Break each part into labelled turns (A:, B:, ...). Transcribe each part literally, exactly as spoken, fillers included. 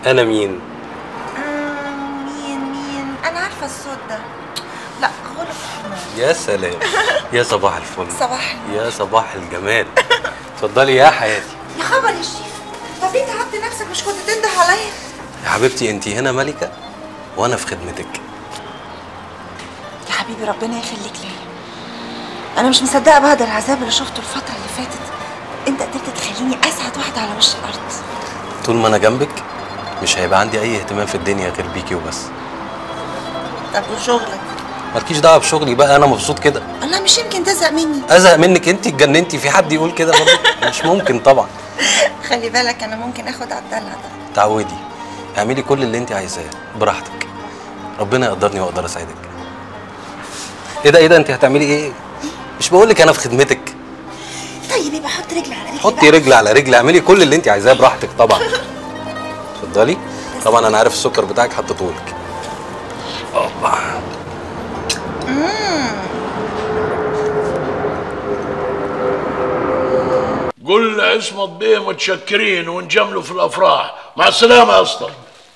A: انا مين؟
B: مين مين؟ انا عارفه الصوت ده. لا غلط.
A: يا سلام. يا صباح الفل.
B: صباح النور.
A: يا صباح الجمال. اتفضلي يا حياتي.
B: يا خبر يا شريف، طب ليه تعبت نفسك؟ مش كنت تنده عليا؟
A: يا حبيبتي انت هنا ملكه وانا في خدمتك.
B: يا حبيبي ربنا يخليك ليا. انا مش مصدقه بعد العذاب اللي شفته الفتره اللي فاتت انت قدرت تخليني اسعد واحده على وش الارض.
A: طول ما انا جنبك مش هيبقى عندي اي اهتمام في الدنيا غير بيكي وبس.
B: طب وشغلك؟
A: مالكيش دعوه بشغلي بقى، انا مبسوط كده.
B: الله، مش يمكن تزهق مني؟
A: ازهق منك؟ انت اتجننتي، في حد يقول كده برضه؟ مش ممكن طبعا.
B: خلي بالك انا ممكن اخد على الدلع ده.
A: تعودي، اعملي كل اللي انت عايزاه براحتك، ربنا يقدرني واقدر اساعدك. ايه ده ايه ده انت هتعملي ايه؟ مش بقول لك انا في خدمتك؟
B: طيب يبقى حط رجل على رجل.
A: حطي رجل على رجل، اعملي كل اللي انت عايزاه براحتك طبعا. اتفضلي. طبعا انا عارف السكر بتاعك حطيته لك. اوبا.
C: قول عصمت بيه متشكرين ونجملوا في الافراح. مع السلامه يا اسطى.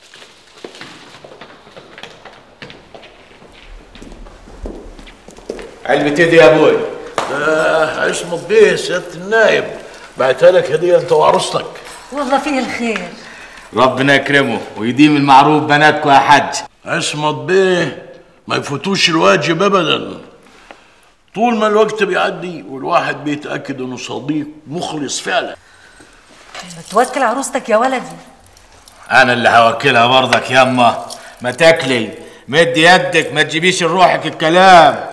D: علبة ايه دي يا ابوي؟
C: آه عصمت بيه سياده النايب بعتها لك هديه انت وعروستك.
E: والله فيه الخير.
D: ربنا يكرمه ويديم المعروف بناتكم يا حاج.
C: عصمت بيه ما يفوتوش الواجب ابدا. طول ما الوقت بيعدي والواحد بيتاكد انه صديق مخلص فعلا.
E: توكل عروستك يا ولدي.
D: انا اللي هوكلها برضك ياما. ما تاكلي، مد يدك، ما تجيبيش لروحك الكلام.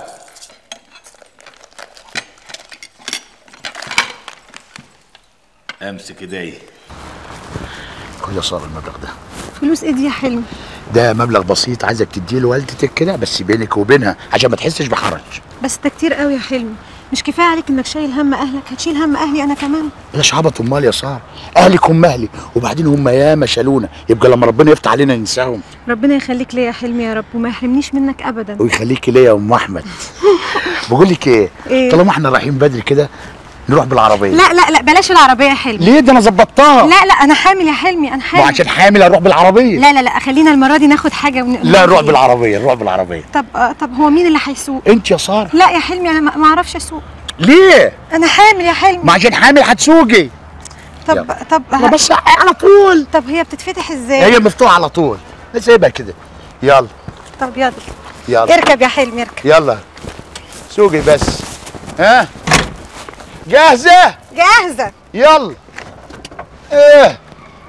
D: امسك ايدي.
F: كل صار المبلغ ده.
G: فلوس ايه دي يا حلمي؟
F: ده مبلغ بسيط عايزك تديه لوالدتك كده، بس بينك وبينها عشان ما تحسش بحرج.
G: بس ده كتير قوي يا حلمي. مش كفايه عليك انك شايل هم اهلك؟ هتشيل هم اهلي انا كمان؟
F: بلاش عبط. امال يا ساره، اهلك هم اهلي، وبعدين هم ياما شالونا، يبقى لما ربنا يفتح علينا ننساهم.
G: ربنا يخليك ليا يا حلمي يا رب، وما يحرمنيش منك ابدا.
F: ويخليكي ليا يا ام احمد. بقول لك ايه, إيه؟ طالما احنا رايحين بدري كده نروح بالعربيه.
G: لا لا لا بلاش العربيه يا حلمي.
F: ليه؟ ده انا ظبطتها.
G: لا لا انا حامل يا حلمي، انا حامل.
F: وعشان حامل اروح بالعربيه.
G: لا لا لا خلينا المره دي ناخد حاجه ون...
F: لا نروح بالعربيه، نروح بالعربيه.
G: طب آه طب هو مين اللي هيسوق؟
F: انت يا ساره.
G: لا يا حلمي انا ما اعرفش اسوق.
F: ليه؟
G: انا حامل يا حلمي.
F: ما عشان حامل هتسوقي.
G: طب
F: يلا.
G: طب
F: ما بس على طول.
G: طب هي بتتفتح ازاي؟
F: هي مفتوحه على طول، سيبها كده. يلا.
G: طب يلا
F: يلا
G: اركب يا حلمي اركب.
F: يلا سوقي بس. ها جاهزه؟
G: جاهزه.
F: يلا. ايه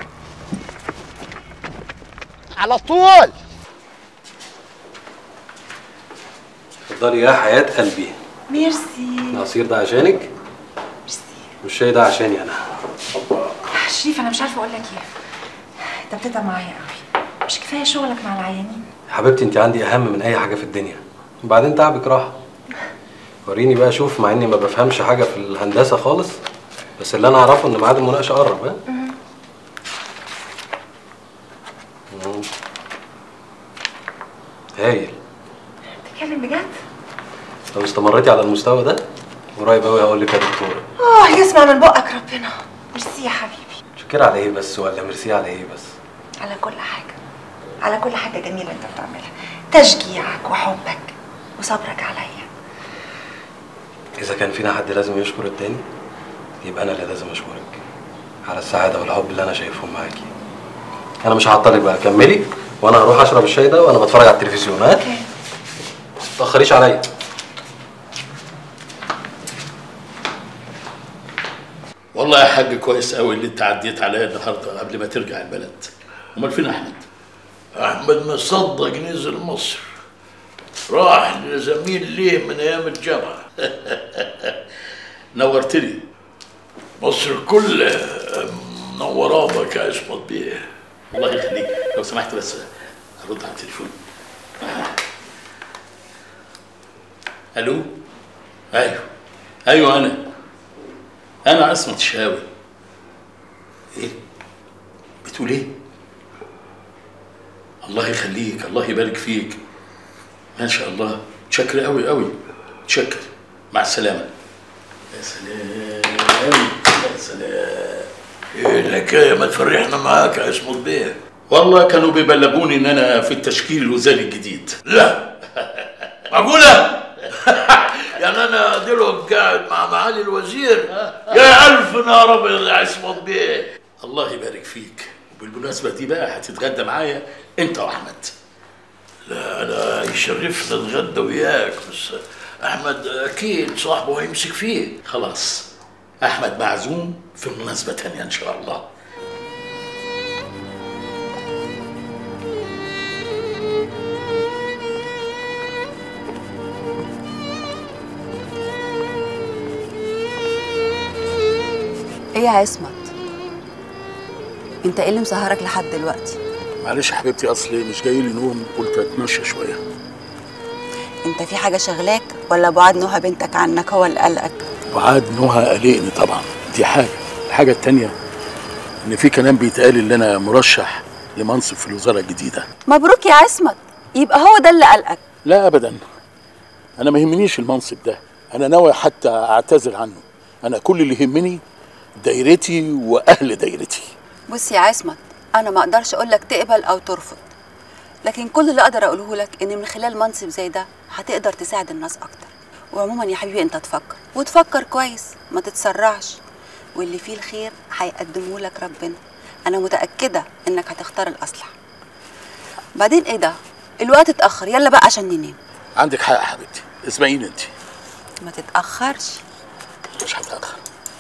F: على طول.
A: اتفضلي يا حياه قلبي.
B: ميرسي.
A: العصير ده عشانك.
B: ميرسي.
A: والشاي ده عشاني انا.
B: شريف انا مش عارفه اقول لك ايه، انت بتتعب معايا قوي. مش كفايه شغلك مع العيانين؟
A: يا حبيبتي انت عندي اهم من اي حاجه في الدنيا، وبعدين تعبك راحه. وريني بقى شوف، مع اني ما بفهمش حاجه في الهندسه خالص، بس اللي انا اعرفه ان ميعاد المناقشه قرب. ها هايل.
B: بتتكلم بجد؟
A: لو استمريتي على المستوى ده قريب قوي هقول لك يا دكتوره.
B: اه يسمع من بقك ربنا. ميرسي يا حبيبي.
A: شكرا على ايه بس؟ ولا ميرسي على ايه بس؟
B: على كل حاجه، على كل حاجه جميله انت بتعملها، تشجيعك وحبك وصبرك عليا.
A: اذا كان فينا حد لازم يشكر التاني يبقى انا اللي لازم اشكرك على السعاده والحب اللي انا شايفهم معاكي. انا مش هعطلك بقى، كملي وانا هروح اشرب الشاي ده وانا بتفرج على التلفزيون. ها
B: اوكي.
A: ما تتاخريش عليا.
C: والله يا حاج كويس قوي اللي انت عديت عليا النهارده قبل ما ترجع البلد. امال فين احمد؟ احمد مصدق نزل مصر، راح لزميل ليه من ايام الجامعه. نورتني. مصر كلها منوراه بك يا عصمت بيه. الله يخليك. لو سمحت بس ارد على التليفون. الو. ايوه ايوه انا انا عصمت الشهاوي. ايه بتقول ايه؟ الله يخليك، الله يبارك فيك. ما شاء الله، متشكر قوي قوي. متشكر. مع السلامه. يا سلام يا سلام. ايه الحكايه؟ ما تفرحنا معاك يا عصمت بيه. والله كانوا بيبلغوني ان انا في التشكيل الوزاري الجديد. لا معقولة؟ يعني انا دلوقتي قاعد مع معالي الوزير؟ يا الف نار ابيض يا عصمت بيه. الله يبارك فيك. وبالمناسبة دي بقى هتتغدى معايا انت واحمد. لا انا يشرفنا نتغدى وياك، بس احمد اكيد صاحبه هيمسك فيه. خلاص احمد معزوم في مناسبة تانية ان شاء الله.
H: ايه يا عصمت؟ انت ايه اللي مسهرك لحد دلوقتي؟
C: معلش يا حبيبتي، اصلي مش جاي لي نوم، قلت اتمشى شويه.
H: انت في حاجه شغلاك ولا بعاد نهى بنتك عنك هو اللي قلقك؟
C: بعاد نهى قلقني طبعا، دي حاجه. الحاجه التانيه ان في كلام بيتقال ان انا مرشح لمنصب في الوزاره الجديده.
H: مبروك يا عصمت، يبقى هو ده اللي قلقك.
C: لا ابدا، انا ما يهمنيش المنصب ده، انا ناوي حتى اعتذر عنه. انا كل اللي يهمني دايرتي واهل دايرتي.
H: بص يا عصمت، انا ما اقدرش اقول لك تقبل او ترفض، لكن كل اللي اقدر اقوله لك ان من خلال منصب زي ده هتقدر تساعد الناس اكتر. وعموما يا حبيبي انت تفكر وتفكر كويس، ما تتسرعش، واللي فيه الخير هيقدمه لك ربنا. انا متاكده انك هتختار الاصلح. بعدين ايه ده؟ الوقت اتاخر، يلا بقى عشان ننام.
C: عندك حق يا حبيبتي، اسمعيني انت.
H: ما تتاخرش.
C: مش هتاخر.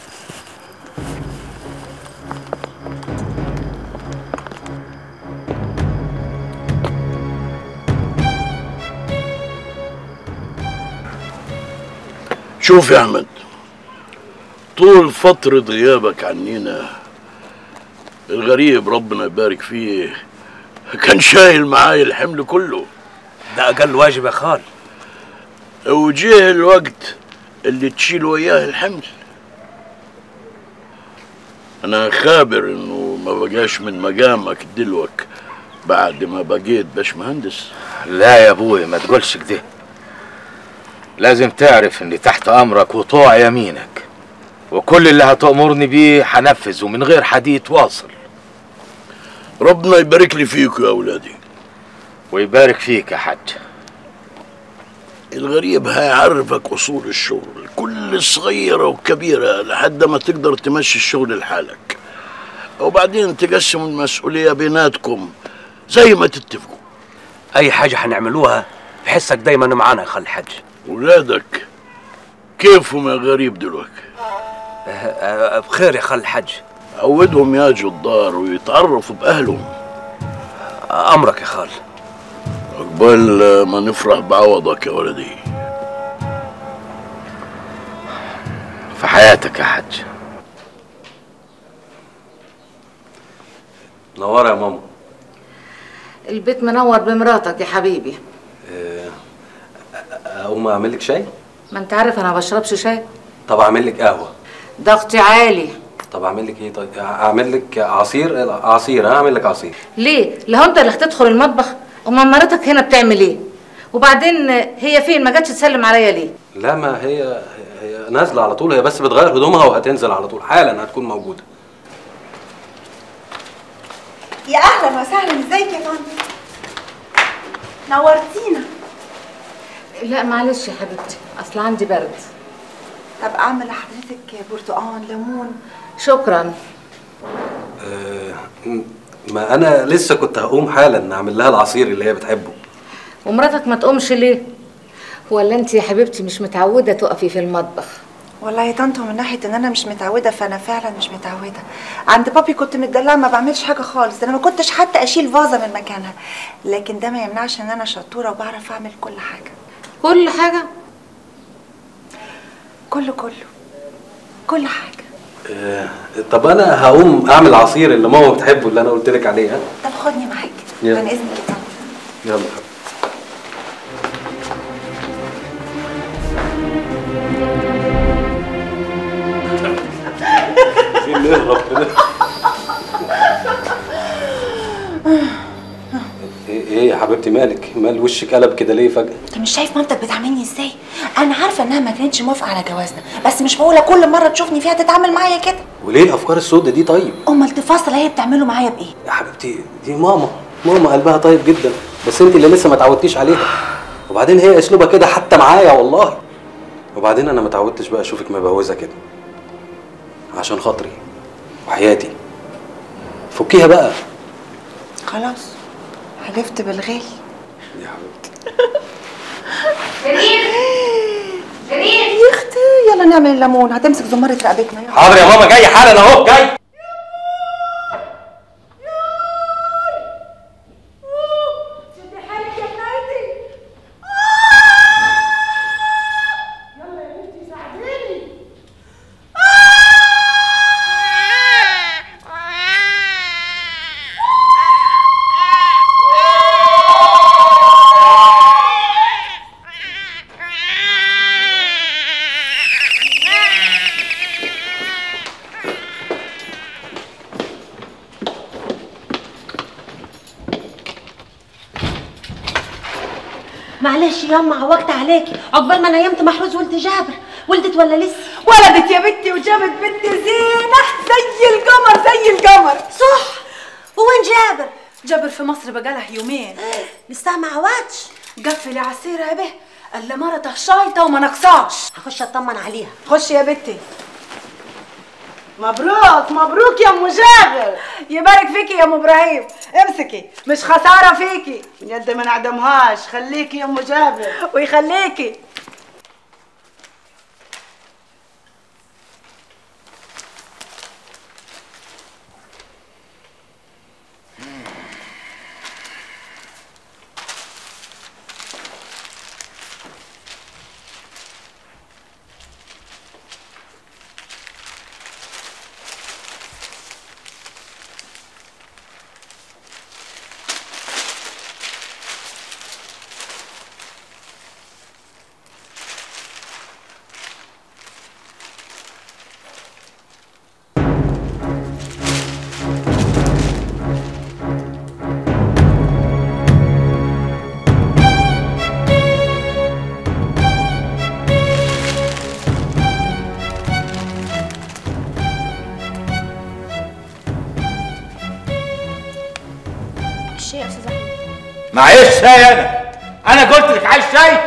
C: شوف يا احمد، طول فترة غيابك عنينا الغريب ربنا يبارك فيه كان شايل معايا الحمل كله.
D: ده اقل واجب يا خال.
C: وجه الوقت اللي تشيل وياه الحمل. انا خابر انه ما بقاش من مقامك دلوك بعد ما بقيت باشمهندس.
D: لا يا ابوي ما تقولش كده، لازم تعرف اني تحت امرك وطوع يمينك، وكل اللي هتأمرني بيه هنفذه من غير حديث واصل.
C: ربنا يبارك لي فيكم يا اولادي.
D: ويبارك فيك يا حاج.
C: الغريب هيعرفك اصول الشغل، كل صغيره وكبيره لحد ما تقدر تمشي الشغل لحالك، وبعدين تقسموا المسؤوليه بيناتكم زي ما تتفقوا.
I: اي حاجه هنعملوها بحسك دايما معانا يا خال الحاج.
C: ولادك كيفهم يا غريب دلوقتي؟
I: أه بخير يا خال الحاج.
C: عودهم ياجوا الدار ويتعرفوا باهلهم.
I: امرك يا خال.
C: عقبال ما نفرح بعوضك يا ولدي.
D: في حياتك يا حاج.
A: نورة يا ماما.
E: البيت منور بمراتك يا حبيبي.
A: اقوم اعمل لك شاي؟
E: ما انت عارف انا ما بشربش شاي.
A: طب اعمل لك قهوه.
E: ضغطي عالي.
A: طب اعمل لك ايه؟ طيب اعمل لك عصير. عصير هعمل لك عصير.
E: ليه؟ لو انت اللي هتدخل المطبخ، امال مراتك هنا بتعمل ايه؟ وبعدين هي فين؟ ما جاتش تسلم عليا ليه؟
A: لا ما هي هي نازله على طول، هي بس بتغير هدومها وهتنزل على طول حالا، هتكون موجوده.
B: يا اهلا وسهلا، ازيك يا فندم؟ نورتينا.
E: لا معلش يا حبيبتي، اصل عندي برد.
B: طب اعمل لحضرتك برتقال ليمون؟
E: شكرا.
A: أه ما انا لسه كنت هقوم حالا اعمل لها العصير اللي هي بتحبه.
E: ومراتك ما تقومش ليه؟ ولا انت يا حبيبتي مش متعوده تقفي في المطبخ؟
B: والله يا طنط من ناحيه ان انا مش متعوده، فانا فعلا مش متعوده. عند بابي كنت متدلعه ما بعملش حاجه خالص، انا ما كنتش حتى اشيل فازه من مكانها، لكن ده ما يمنعش ان انا شطوره وبعرف اعمل كل حاجه.
E: كل حاجه؟
B: كله كله كل حاجه.
A: أه طب انا هقوم اعمل العصير اللي ماما بتحبه اللي انا قلت لك عليه. ها
B: طب خدني معاك
A: من
B: اذنك يا طنط.
A: يلا. اللي يهرب كده. ايه ايه يا حبيبتي مالك؟ مال وشك قلب كده ليه فجأة؟
B: انت مش شايف مامتك بتعاملني ازاي؟ انا عارفه انها ما كانتش موافقه على جوازنا، بس مش معقوله كل مره تشوفني فيها تتعامل معايا كده.
A: وليه الافكار السودة دي طيب؟
B: امال تفاصل هي بتعمله معايا بايه؟
A: يا حبيبتي دي ماما، ماما قلبها طيب جدا، بس انت اللي لسه ما اتعودتيش عليها. وبعدين هي اسلوبها كده حتى معايا والله. وبعدين انا ما اتعودتش بقى اشوفك مبوزه كده. عشان خاطري وحياتي فكيها بقى.
B: خلاص حلفت بالغالي
A: يا حبيبتي.
B: جميل جميل يا اختي، يلا نعمل الليمون، هتمسك زمارة رقبتنا. يلا
A: حاضر يا ماما، جاي حالا اهو جاي.
G: معلش ياما عوجت عليكي، عقبال ما نيمت محروز ولد جابر. ولدت ولا لسه؟
B: ولدت يا بنتي وجابت بنت زينة زي القمر زي القمر.
G: صح. وين جابر؟
B: جابر في مصر بقالها يومين.
G: لسه ما عوضش.
B: قفلي على السيرة يا به، الا مرته شايطة وما نقصاش.
G: هخش اطمن عليها.
B: خشي يا بنتي.
J: مبروك مبروك يا ام جابر.
B: يبارك فيكي يا ام ابراهيم، امسكي مش خساره فيكي.
J: من يد ما نعدمهاش. خليكي يا ام جابر.
B: ويخليكي.
G: الشاي يا استاذ احمد.
D: معيش شاي انا انا قلت لك عايز شاي.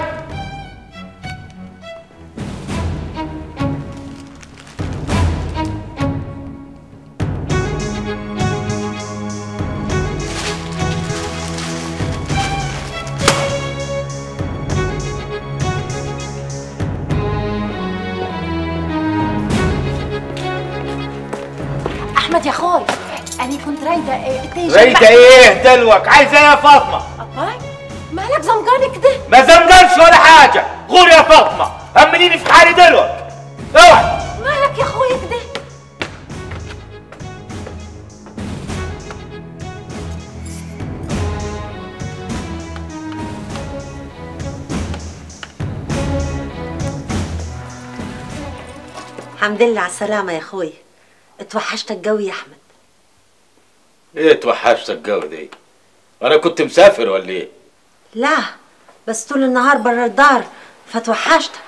G: احمد يا اخوي، انا كنت رايده ايه؟
D: رايده ايه دلوك؟ عايزه ايه يا فاطمه؟
G: أباي مالك زمجان كده؟
D: ما زمجانش ولا حاجه، غور يا فاطمه، همنيني في حالي دلوك. اوعي.
G: مالك يا اخويا كده؟ الحمد لله على السلامه يا اخويا. اتوحشتك قوي يا احمد.
D: ايه اتوحشتك جو دي؟ انا كنت مسافر ولا ايه؟
G: لا بس طول النهار برا الدار فتوحشتك.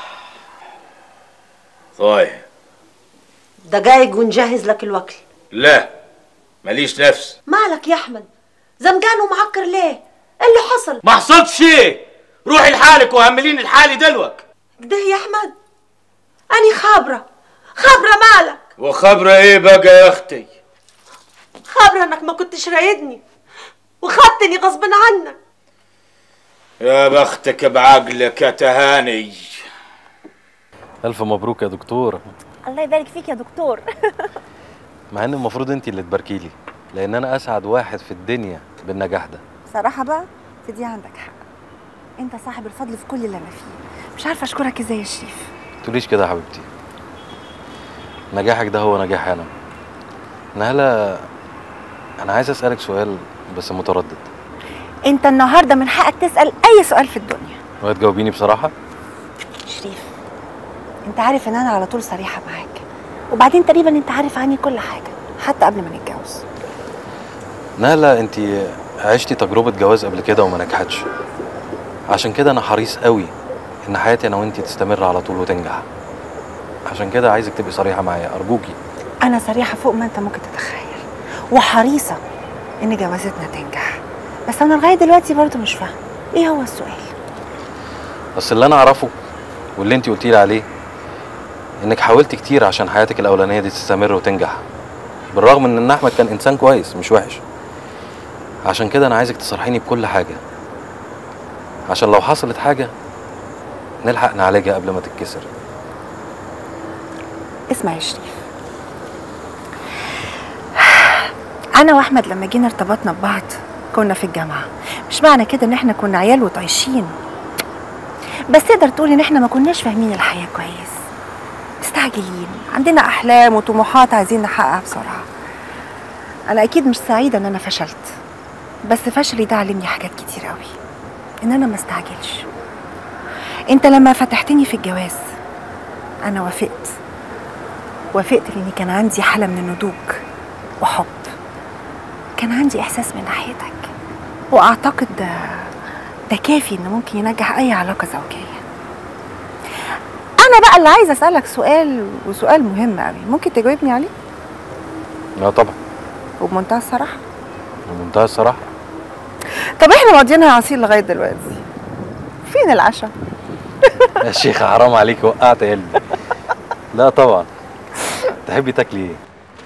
D: طيب
G: دقايق ونجهز لك الوكل.
D: لا ماليش نفس.
G: مالك يا احمد زمجان ومعكر ليه؟ ايه اللي حصل؟
D: ما حصلش شيء، روحي لحالك وهمليني لحالي دلوك.
G: كده يا احمد؟ اني خابره خابره مالك؟
D: وخبره ايه بقى يا اختي؟
G: خابره انك ما كنتش رايدني وخدتني غصب عنك.
D: يا بختك بعقلك يا تهاني.
A: الف مبروك يا دكتور.
K: الله يبارك فيك يا دكتور.
A: مع ان المفروض انت اللي تباركي لي، لان انا اسعد واحد في الدنيا بالنجاح ده.
B: صراحه بقى في دي عندك حق، انت صاحب الفضل في كل اللي انا فيه. مش عارفه اشكرك ازاي يا شريف.
A: ما تقوليش كده يا حبيبتي، نجاحك ده هو نجاحي انا. نهلا انا عايز اسالك سؤال بس متردد.
B: انت النهارده من حقك تسال اي سؤال في الدنيا
A: وهتجاوبيني بصراحه.
B: شريف انت عارف ان انا على طول صريحه معاك، وبعدين تقريبا انت عارف عني كل حاجه حتى قبل ما نتجوز.
A: نهلا انت عشتي تجربة جواز قبل كده وما نجحتش، عشان كده انا حريص قوي ان حياتي انا وانتي تستمر على طول وتنجح. عشان كده عايزك تبقي صريحة معايا ارجوكي.
B: انا صريحه فوق ما انت ممكن تتخيل، وحريصه ان جوازتنا تنجح، بس انا لغايه دلوقتي برضه مش فاهمه ايه هو السؤال.
A: بس اللي انا اعرفه واللي انتي قلتيلي عليه انك حاولت كتير عشان حياتك الاولانيه دي تستمر وتنجح، بالرغم من ان احمد كان انسان كويس مش وحش. عشان كده انا عايزك تصارحيني بكل حاجه، عشان لو حصلت حاجه نلحق نعالجها قبل ما تتكسر.
B: اسمع يا شريف، انا واحمد لما جينا ارتبطنا ببعض كنا في الجامعه، مش معنى كده ان احنا كنا عيال وطايشين، بس تقدر تقول ان احنا ما كناش فاهمين الحياه كويس، مستعجلين، عندنا احلام وطموحات عايزين نحققها بسرعه. انا اكيد مش سعيده ان انا فشلت، بس فشلي ده علمني حاجات كتير قوي، ان انا ما استعجلش. انت لما فتحتني في الجواز انا وافقت وافقت لاني كان عندي حاله من النضوج وحب، كان عندي احساس من ناحيتك، واعتقد ده ده كافي انه ممكن ينجح اي علاقه زوجيه. انا بقى اللي عايزه اسالك سؤال، وسؤال مهم قوي، ممكن تجاوبني عليه؟
A: لا طبعا.
B: وبمنتهى الصراحه؟
A: بمنتهى الصراحه.
B: طب احنا مقضيينها عصير لغايه دلوقتي، فين العشاء؟
A: يا شيخه حرام عليك، وقعت قلبي. لا طبعا. تحبي تاكلي ايه؟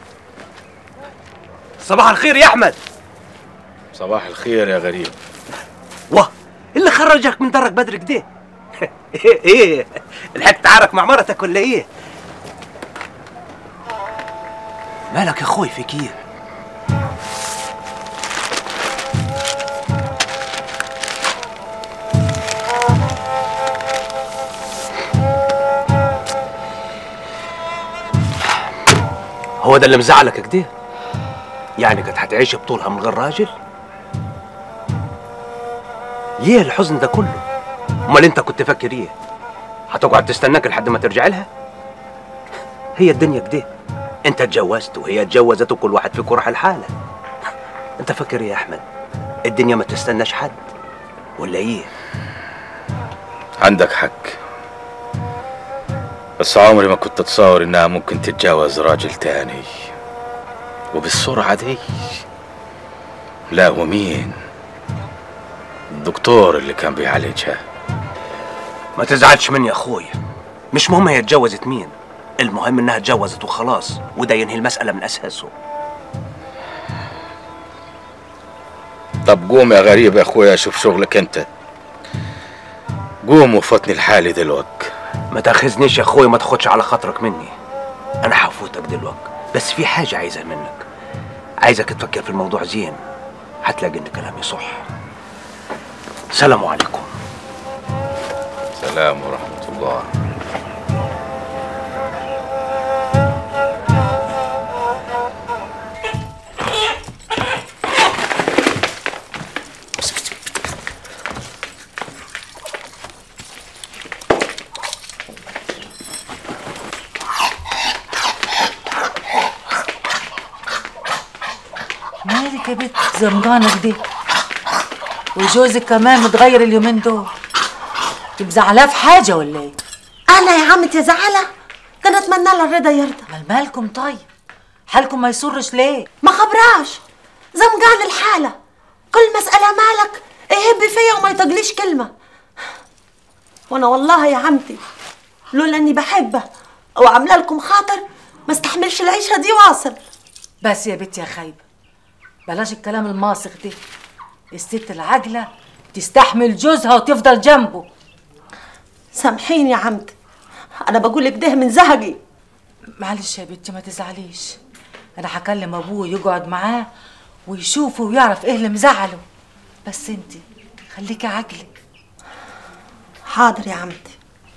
I: صباح الخير يا احمد.
D: صباح الخير يا غريب.
I: واه اللي خرجك من درك بدري كده؟ ايه ايه لحقت تعارك مع مرتك ولا ايه؟ مالك يا اخوي فيك ايه؟ هو ده اللي مزعلك كده؟ يعني كنت هتعيش بطولها من غير راجل؟ ليه الحزن ده كله؟ امال انت كنت فاكر ايه؟ هتقعد تستناك لحد ما ترجع لها؟ هي الدنيا كده، انت اتجوزت وهي اتجوزت وكل واحد فيكم راح لحاله. انت فاكر ايه يا احمد؟ الدنيا ما تستناش حد ولا ايه؟
D: عندك حق، بس عمري ما كنت اتصور انها ممكن تتجاوز راجل تاني وبالسرعة دي. لا ومين؟ الدكتور اللي كان بيعالجها.
I: ما تزعلش مني يا اخوي، مش مهم هي اتجوزت مين، المهم انها اتجوزت وخلاص، وده ينهي المسألة من اساسه.
D: طب قوم يا غريب يا اخويا شوف شغلك انت، قوم وفوتني لحالي دلوقتي.
I: ما تاخذنيش يا اخوي، ما تاخدش على خاطرك مني، انا هفوتك دلوقتي، بس في حاجة عايزها منك، عايزك تفكر في الموضوع زين، هتلاقي ان كلامي صح. سلام عليكم.
D: سلام ورحمة الله.
E: مالك يا بنت زمجانك دي؟ وجوزك كمان متغير اليومين دول، تبقى زعلاه في حاجه ولا ايه؟
G: انا يا عمتي زعلة؟ ده انا اتمنى لها الرضا يرضى.
E: مال مالكم طيب؟ حالكم ما يسرش ليه؟
G: ما خبراش، زمجان الحالة، كل مسألة مالك يهب فيا وما يطقليش كلمة. وانا والله يا عمتي لولا اني بحبه او عامله لكم خاطر ما استحملش العيشة دي واصل.
E: بس يا بنتي يا خايبه، بلاش الكلام الماسخ ده، الست العاجله تستحمل جوزها وتفضل جنبه.
G: سامحيني يا عمتي، انا بقول لك ده من زهقي.
E: معلش يا بنتي ما تزعليش، انا هكلم ابوه يقعد معاه ويشوفه ويعرف ايه اللي مزعله، بس انت خليكي عاجله.
G: حاضر يا عمتي.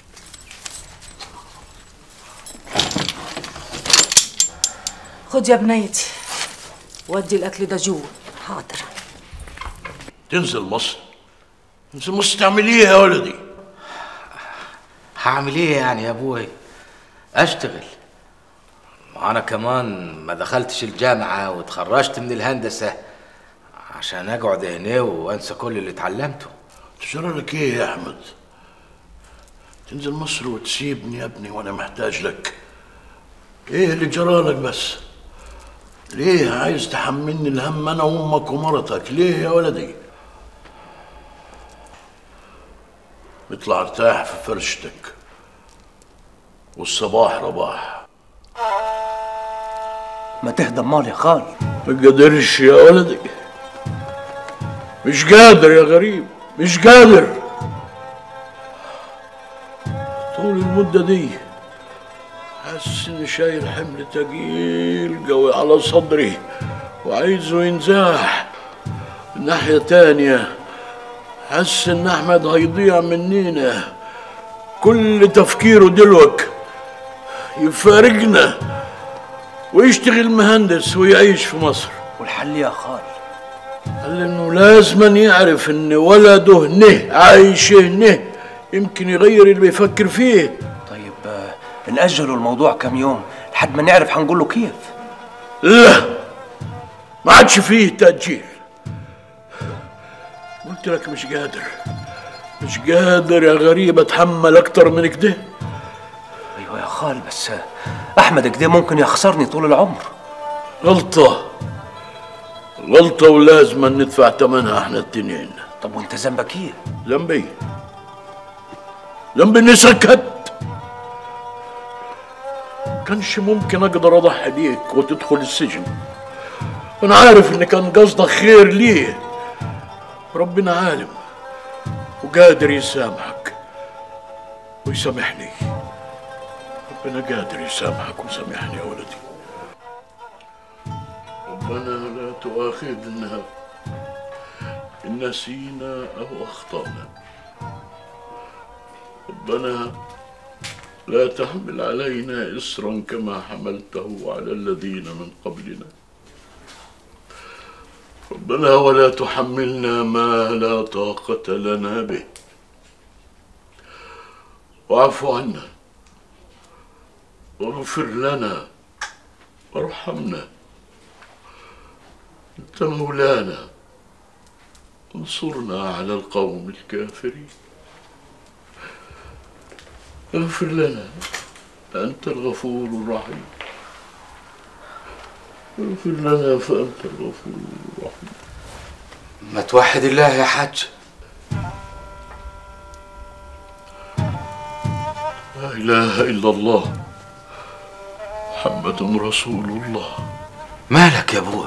E: خد يا بنيتي ودي الاكل ده جوه.
G: حاضر.
C: تنزل مصر؟ تنزل مصر تعمل ايه يا ولدي؟
D: هعمل ايه يعني يا ابوي؟ اشتغل. انا كمان ما دخلتش الجامعة وتخرجت من الهندسة عشان اقعد هنا وانسى كل اللي اتعلمته.
C: تجرى لك ايه يا احمد؟ تنزل مصر وتسيبني يا ابني وانا محتاج لك؟ ايه اللي جرى لك بس؟ ليه عايز تحملني الهم انا وامك ومرتك؟ ليه يا ولدي؟ اطلع ارتاح في فرشتك والصباح رباح.
I: ما تهدى امال يا خال.
C: ما قادرش يا ولدي، مش قادر يا غريب، مش قادر. طول المدة دي حاسس اني شايل حمل تقيل قوي على صدري وعايزه ينزاح. من ناحية تانية حاسس ان احمد هيضيع منينا. كل تفكيره دلوك يفارقنا ويشتغل مهندس ويعيش في مصر.
I: والحل يا خال؟
C: قال انه لازم يعرف ان ولده هنا عايش هنا، يمكن يغير اللي بيفكر فيه.
I: طيب آه نأجلوا الموضوع كم يوم لحد ما نعرف هنقول له كيف.
C: لا، ما عادش فيه تأجيل. قلت لك مش قادر، مش قادر يا غريب اتحمل اكتر من كده.
I: ايوه يا خال، بس احمد كده ممكن يخسرني طول العمر.
C: غلطة غلطة ولازم ندفع ثمنها احنا التنين.
I: طب وانت ذنبك ايه؟
C: ذنبي ذنبي اني سكت. كانش ممكن اقدر اضحي بيك وتدخل السجن. انا عارف ان كان قصدك خير ليه، ربنا عالم وقادر يسامحك ويسامحني. ربنا قادر يسامحك ويسامحني يا ولدي. ربنا لا تؤاخذنا إن نسينا أو أخطأنا. ربنا لا تحمل علينا إصرا كما حملته على الذين من قبلنا. ربنا ولا تحملنا ما لا طاقة لنا به. واعف عنا واغفر لنا وارحمنا. أنت مولانا، انصرنا على القوم الكافرين. اغفر لنا، أنت الغفور الرحيم. اغفر لنا فأنت الغفور الرحيم.
D: ما توحد الله يا حاج.
C: لا إله إلا الله محمد رسول الله.
D: مالك يا ابوي؟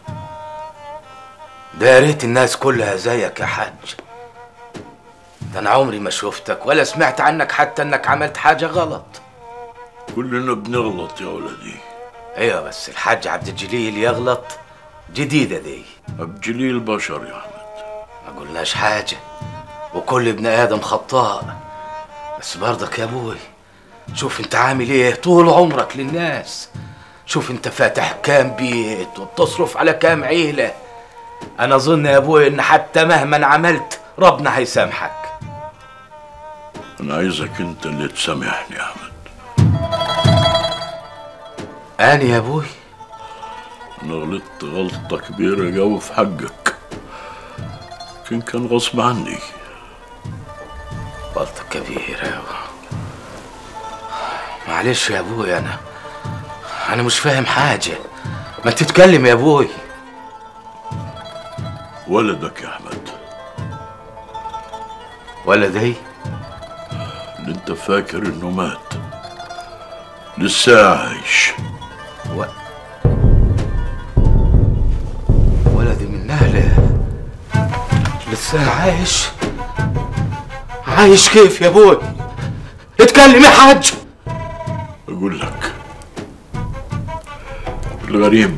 D: ده يا ريت الناس كلها زيك يا حاج. ده انا عمري ما شفتك ولا سمعت عنك حتى انك عملت حاجه غلط.
C: كلنا بنغلط يا ولدي.
D: ايوه بس الحاج عبد الجليل يغلط جديده دي.
C: عبد الجليل بشر يا احمد.
D: ما قلناش حاجه، وكل ابن ادم خطاء. بس برضك يا ابوي شوف انت عامل ايه طول عمرك للناس. شوف انت فاتح كام بيت وبتصرف على كام عيله. انا اظن يا ابوي ان حتى مهما عملت ربنا هيسامحك.
C: انا عايزك انت اللي تسامحني يا احمد.
D: انا يا ابوي
C: انا غلطت غلطه كبيره قوي في حقك، لكن كان غصب عني.
D: غلطه كبيره. معلش يا ابوي، انا انا مش فاهم حاجه. ما تتكلم يا ابوي.
C: ولدك يا احمد.
D: ولدي؟
C: اللي انت فاكر انه مات لسه عايش.
D: و... ولدي من اهله لسه عايش؟ عايش كيف يا ابوي؟ اتكلم يا حاج.
C: اقول لك، الغريب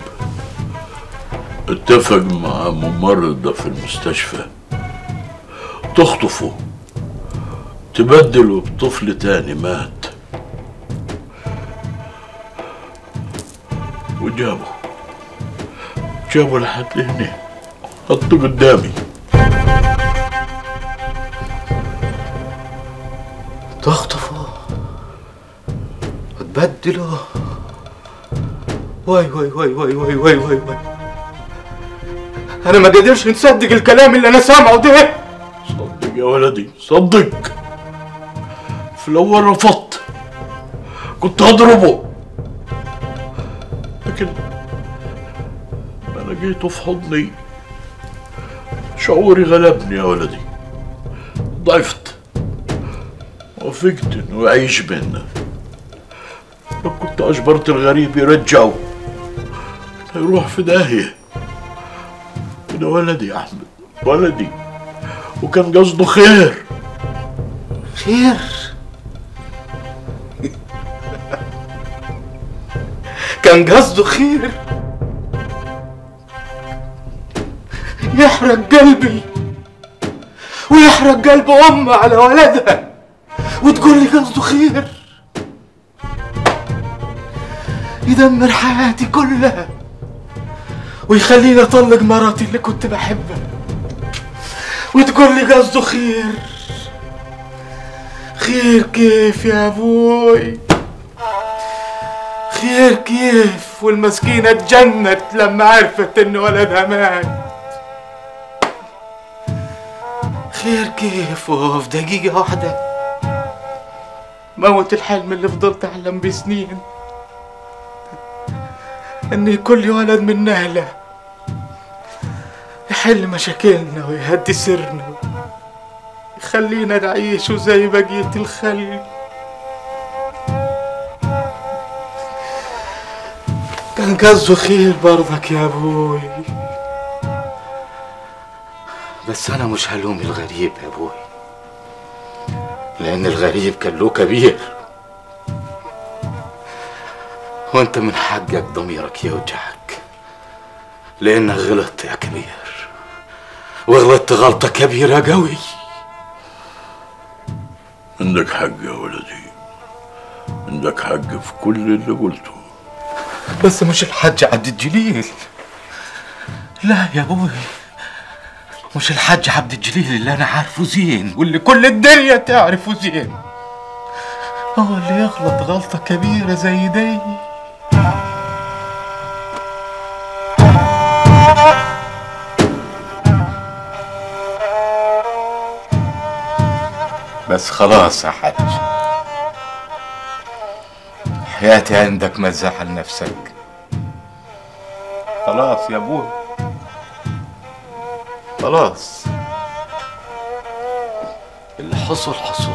C: اتفق مع ممرضة في المستشفى تخطفه تبدله بطفل تاني مات، وجابه جابه لحد هنا حطه قدامي.
D: تخطفه وتبدله؟ واي واي واي واي واي واي واي واي
F: انا ما قادرش نصدق الكلام اللي انا سامعه ده.
C: صدق يا ولدي صدق. في الاول رفضت، كنت هضربه، لكن انا لقيته في حضني شعوري غلبني يا ولدي، ضعفت، وافقت انه يعيش بينا. لو كنت اجبرت الغريب يرجعه كان هيروح في داهيه. ده ولدي يا احمد، ولدي، وكان قصده خير.
F: خير؟ كان قصده خير؟ يحرق قلبي ويحرق قلب أم على ولدها وتقول لي قصده خير؟ يدمر حياتي كلها ويخليني أطلق مراتي اللي كنت بحبها وتقول لي قصده خير؟ خير كيف يا أبوي؟ خير كيف والمسكينة اتجنت لما عرفت إن ولدها مات؟ خير كيف وفي دقيقة واحدة موت الحلم اللي فضلت أحلم بيه سنين، إن يكون لي ولد من نهلة يحل مشاكلنا ويهدي سرنا يخلينا نعيش زي بقية الخلق. كان قصده خير برضك يا أبوي، بس أنا مش هلوم الغريب يا أبوي، لأن الغريب كان له كبير، وأنت من حقك ضميرك يوجعك لأنك غلطت يا كبير، وغلطت غلطة كبيرة قوي.
C: عندك حق يا ولدي، عندك حق في كل اللي قلته،
F: بس مش الحاج عبد الجليل. لا يا أبوي، مش الحاج عبد الجليل اللي أنا عارفه زين واللي كل الدنيا تعرفه زين هو اللي يغلط غلطة كبيرة زي دي. بس خلاص يا حاج، حياتي عندك ما تزعل نفسك. خلاص يا ابوي، خلاص اللي حصل حصل.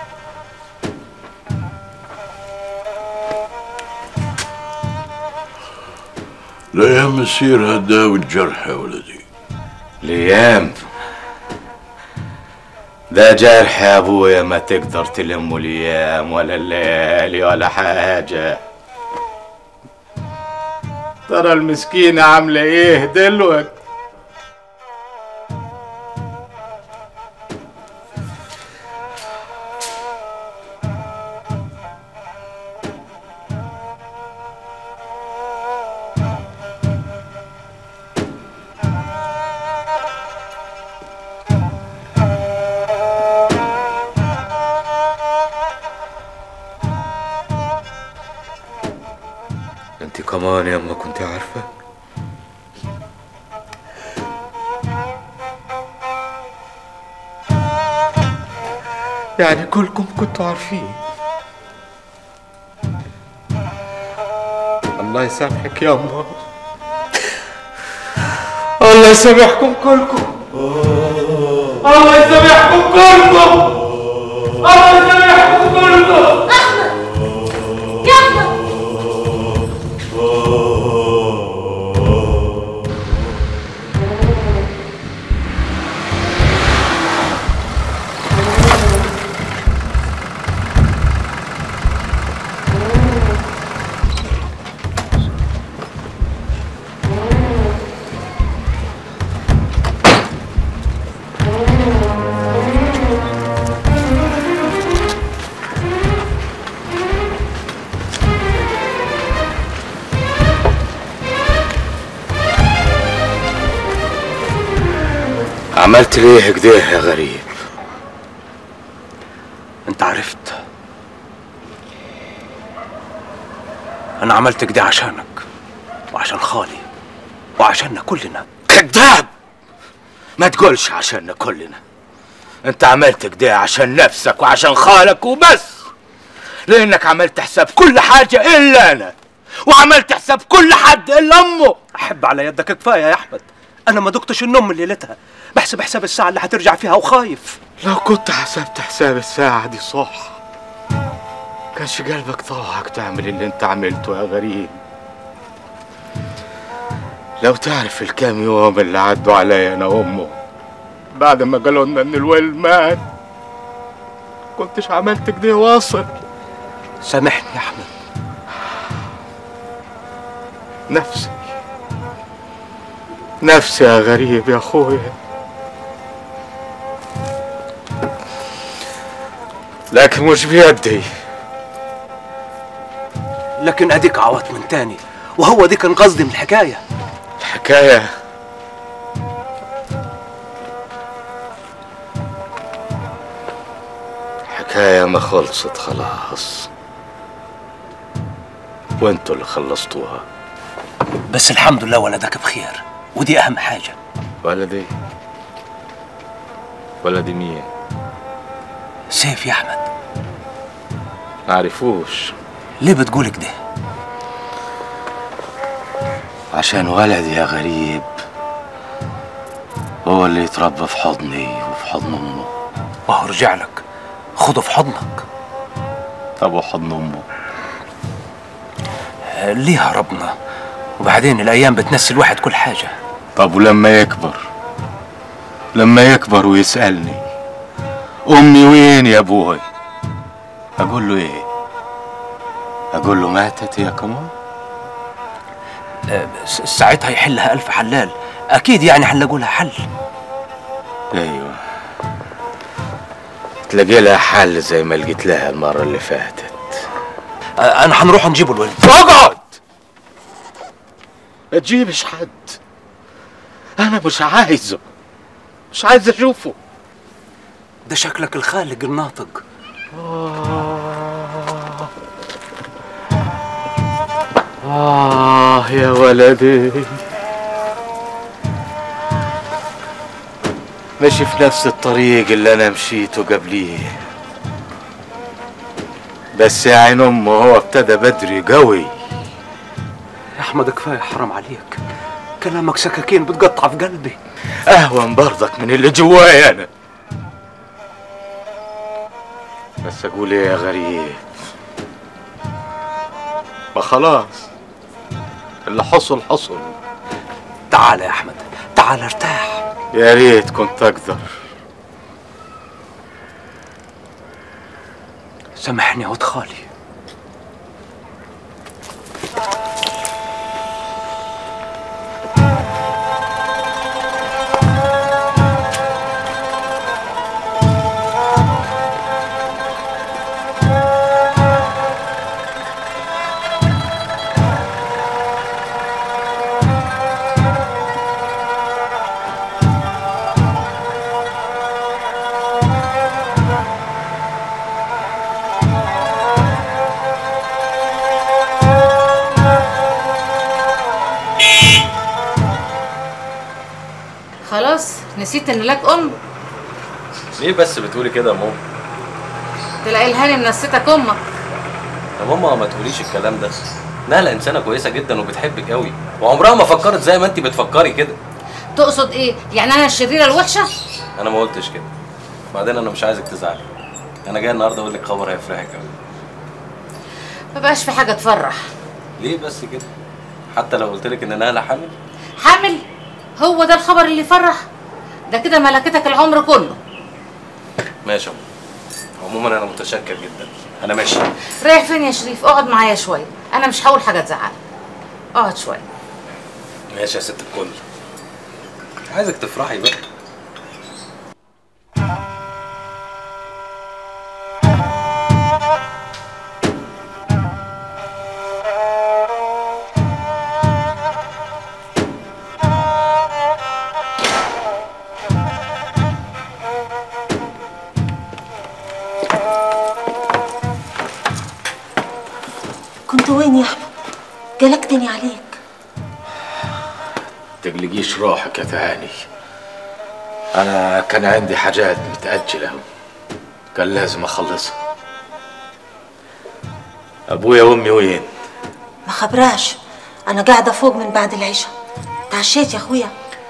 C: الايام مسير هداوي الجرح يا ولدي.
F: الايام ده جرح يا ابويا ما تقدر تلمه الايام ولا الليالي ولا حاجه. ترى المسكينه عامله ايه دلوقتي؟ انت كمان يا اما كنت عارفه؟ يعني كلكم كنتوا عارفين؟ الله يسامحك يا اما، الله يسامحكم كلكم، الله يسامحكم كلكم، الله يسامحكم كلكم.
G: يا احمد
F: عملت ليه كده يا غريب؟
I: انت عرفت انا عملت كده عشانك وعشان خالي وعشاننا كلنا.
F: كذاب!
D: ما تقولش عشاننا كلنا. انت عملت كده عشان نفسك وعشان خالك وبس، لانك عملت حساب كل حاجة الا انا، وعملت حساب كل حد الا امه.
I: احب على يدك كفايه يا احمد، انا ما دقتش النوم من ليلتها، بحسب حساب الساعه اللي هترجع فيها وخايف.
F: لو كنت حسبت حساب الساعة دي صح كانش قلبك طوعك تعمل اللي انت عملته يا غريب. لو تعرف الكام يوم اللي عدوا عليا انا وامه بعد ما قالوا لنا ان الولد مات كنتش عملت كده واصل.
I: سامحني يا احمد.
F: نفسي نفسي يا غريب يا اخويا، لكن مش بيدي.
I: لكن اديك عوضت من تاني، وهو دي كان قصدي من الحكايه.
F: الحكايه الحكايه ما خلصت خلاص، وانتوا اللي خلصتوها.
I: بس الحمد لله ولدك بخير، ودي اهم حاجه.
F: ولدي ولدي مين؟
I: سيف يا احمد.
F: معرفوش.
I: ليه بتقول كده؟
D: عشان ولدي يا غريب هو اللي يتربى في حضني وفي حضن امه.
I: وهو رجع لك، خده في حضنك.
D: طب وحضن امه؟
I: ليها ربنا، وبعدين الايام بتنسي الواحد كل حاجه.
F: طب ولما يكبر لما يكبر ويسألني امي وين يا ابوي، اقول له ايه؟ اقول له ماتت يا كمان؟
I: أه ساعتها يحلها الف حلال، اكيد يعني هنلاقوا لها حل.
F: ايوه تلاقي لها حل زي ما لقيت لها المره اللي فاتت.
I: أه انا هنروح نجيبه الولد.
F: اقعد، ما تجيبش حد، انا مش عايزه، مش عايز اشوفه.
I: ده شكلك الخالق الناطق.
F: آه آه يا ولدي، ماشي في نفس الطريق اللي أنا مشيته قبليه، بس يا عين أمه هو ابتدى بدري قوي.
I: يا أحمد كفاية، حرام عليك، كلامك سكاكين بتقطع في قلبي.
F: أهون برضك من اللي جوايا أنا. بس أقول إيه يا غريب، ما خلاص اللي حصل حصل.
I: تعال يا أحمد، تعال ارتاح.
F: يا ريت كنت أقدر.
I: سامحني يا ود خالي.
E: خلاص نسيت ان لك ام؟
A: ليه بس بتقولي كده يا ماما؟
E: تلاقي الهاني منسيتك امك.
A: يا ماما ما تقوليش الكلام ده، نهله انسانه كويسه جدا وبتحبك قوي، وعمرها ما فكرت زي ما انت بتفكري كده.
E: تقصد ايه؟ يعني انا الشريره الوحشه؟
A: انا ما قلتش كده، بعدين انا مش عايزك تزعلي، انا جاي النهارده اقول لك خبر هيفرحك قوي.
E: ما بقاش في حاجه تفرح.
A: ليه بس كده؟ حتى لو قلت لك ان نهله حامل؟
E: حامل؟ هو ده الخبر اللي يفرح؟ ده كده ملكتك العمر كله.
A: ماشي يا ماما، عموما انا متشكر جدا، انا ماشي.
E: رايح فين يا شريف؟ اقعد معايا شويه، انا مش هقول حاجه تزعلك. اقعد شويه.
A: ماشي يا ست الكل، عايزك تفرحي بقى.
G: كنت وين يا احمد؟ قلقتني عليك.
F: تقلقيش روحك يا تهاني،
D: انا كان عندي حاجات متأجلة كان لازم اخلصها. ابويا وامي وين؟
G: ما خبراش، انا قاعده فوق من بعد العشاء. تعشيت يا اخويا؟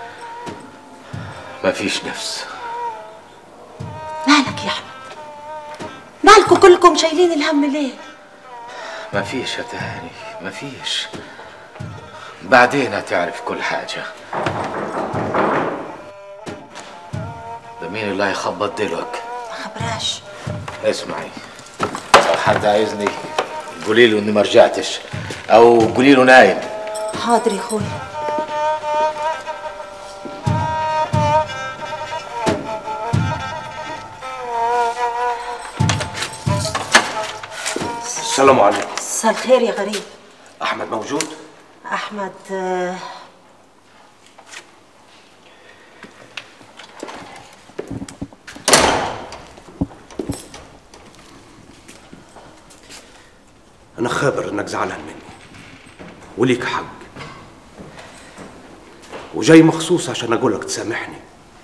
D: ما فيش نفس.
G: مالك يا احمد؟ مالكوا كلكم شايلين الهم ليه؟
D: ما فيش يا تهاني، ما فيش. بعدين هتعرف كل حاجة. ده مين اللي هيخبط دلوقتي؟
G: ما خبراش.
D: اسمعي، لو حد عايزني قولي له اني ما رجعتش او قولي له نايم.
G: حاضر يا اخويا.
I: السلام عليكم.
G: مساء الخير يا غريب.
I: احمد موجود؟
G: احمد آه،
I: انا خابر انك زعلان مني وليك حق، وجاي مخصوص عشان اقول لك تسامحني.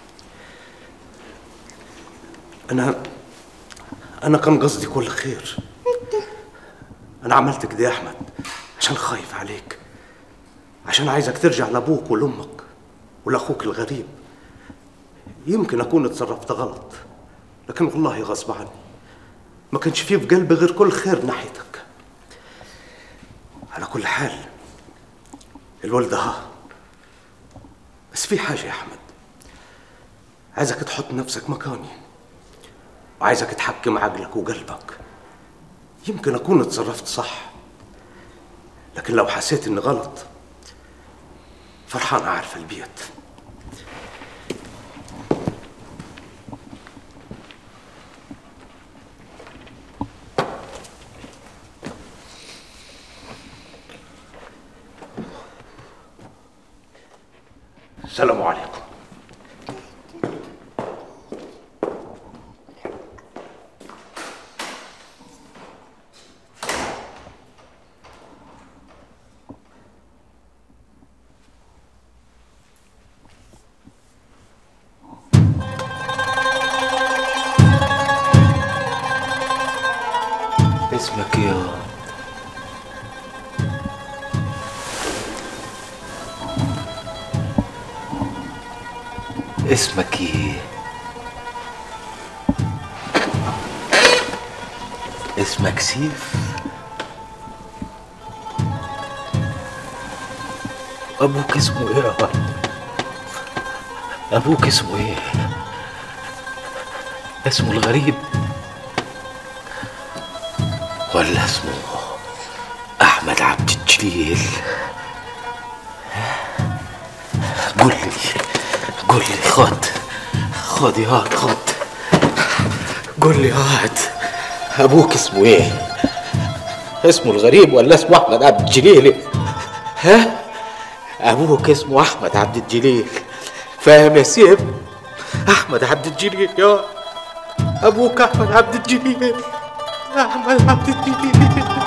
I: انا انا كان قصدي كل خير. انا عملت كده يا احمد عشان خايف عليك، عشان عايزك ترجع لابوك ولامك ولاخوك الغريب. يمكن اكون اتصرفت غلط، لكن والله غصب عني. ما كانش فيه في قلبي غير كل خير ناحيتك. على كل حال الولد ها، بس في حاجة يا أحمد، عايزك تحط نفسك مكاني، وعايزك تحكم عقلك وقلبك. يمكن أكون اتصرفت صح، لكن لو حسيت إني غلط فرحان أعرف البيت. السلام عليكم.
D: اسمك ايه يا اسمك ايه؟ اسمك سيف؟ ابوك اسمه ايه يا ولد؟ ابوك اسمه ايه؟ اسمه الغريب ولا اسمه احمد عبد الجليل؟ قول لي قول لي. خد خد يا هاد، خد. قول لي يا هاد، ابوك اسمه ايه؟ اسمه الغريب ولا اسمه احمد عبد الجليل؟ ها؟ ابوك اسمه احمد عبد الجليل، فاهم يا سيف؟ احمد عبد الجليل يا ابوك، احمد عبد الجليل، احمد عبد الجليل.